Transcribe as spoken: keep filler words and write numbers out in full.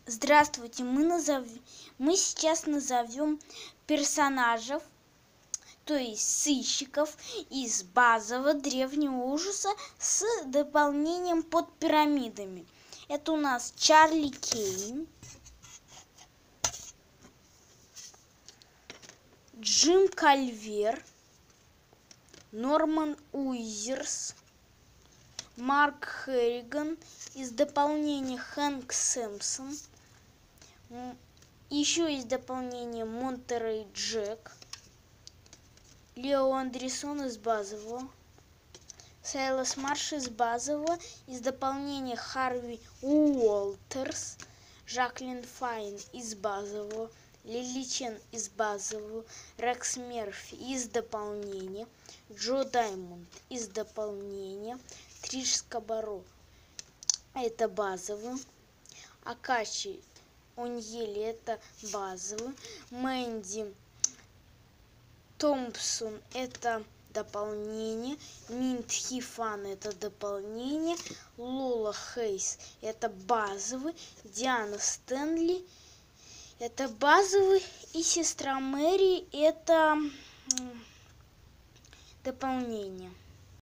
Здравствуйте, мы, назов... мы сейчас назовем персонажев, то есть сыщиков из базового древнего ужаса с дополнением под пирамидами. Это у нас Чарли Кейн, Джим Кальвер, Норман Уизерс, Марк Херриган, из дополнения Хэнк Сэмпсон, еще из дополнения Монтерей Джек, Лео Андерсон из базового, Сайлас Марш из базового, из дополнения Харви Уолтерс, Жаклин Файн из базового, Лили Чен из базового, Рекс Мерфи из дополнения, Джо Даймонд из дополнения, Триш Скабаро это базовый, Акачи Оньели это базовый, Мэнди Томпсон это дополнение, Минт Хифан это дополнение, Лола Хейс это базовый, Диана Стэнли это базовый и сестра Мэри это дополнение.